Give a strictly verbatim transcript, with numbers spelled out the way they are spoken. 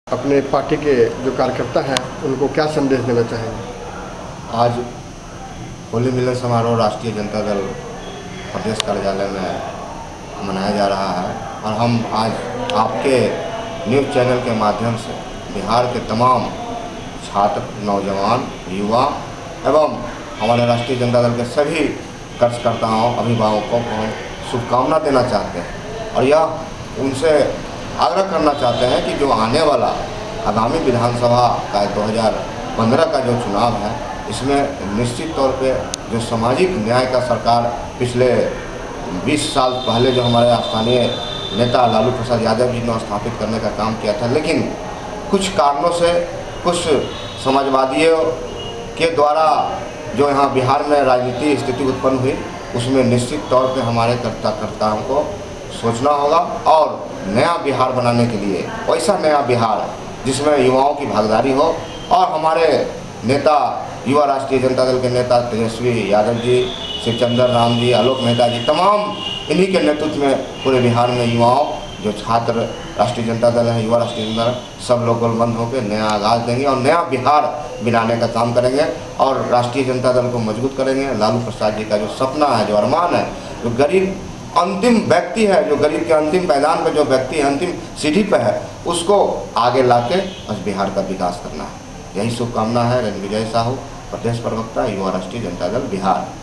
अपने पार्टी के जो कार्यकर्ता हैं उनको क्या संदेश देना चाहेंगे? आज होली मिलन समारोह राष्ट्रीय जनता दल प्रदेश कार्यालय में मनाया जा रहा है और हम आज आपके न्यूज़ चैनल के माध्यम से बिहार के तमाम छात्र, नौजवान, युवा एवं हमारे राष्ट्रीय जनता दल के सभी कार्यकर्ताओं, अभिभावकों को शुभकामना देना चाहते हैं और यह उनसे आग्रह करना चाहते हैं कि जो आने वाला आगामी विधानसभा का दो हज़ार पंद्रह का जो चुनाव है, इसमें निश्चित तौर पे जो सामाजिक न्याय का सरकार पिछले बीस साल पहले जो हमारे स्थानीय नेता लालू प्रसाद यादव जी ने स्थापित करने का काम किया था, लेकिन कुछ कारणों से कुछ समाजवादियों के द्वारा जो यहाँ बिहार में राजनीतिक स्थिति उत्पन्न हुई, उसमें निश्चित तौर पे हमारे कार्यकर्ताओं को सोचना होगा और नया बिहार बनाने के लिए वैसा नया बिहार जिसमें युवाओं की भागीदारी हो और हमारे नेता, युवा राष्ट्रीय जनता दल के नेता तेजस्वी यादव जी, शिवचंद्र राम जी, आलोक मेहता जी, तमाम इन्हीं के नेतृत्व में पूरे बिहार में युवाओं, जो छात्र राष्ट्रीय जनता दल है, युवा राष्ट्रीय जनता दल, सब लोग गोलबंद होकर नया आगाज़ देंगे और नया बिहार बनाने का काम करेंगे और राष्ट्रीय जनता दल को मजबूत करेंगे। लालू प्रसाद जी का जो सपना है, जो अरमान है, जो गरीब अंतिम व्यक्ति है, जो गरीब के अंतिम मैदान पर जो व्यक्ति है, अंतिम सीढ़ी पर है, उसको आगे लाके बस बिहार का विकास करना है। यही शुभकामना है। रणविजय साहू, प्रदेश प्रवक्ता, युवा राष्ट्रीय जनता दल बिहार।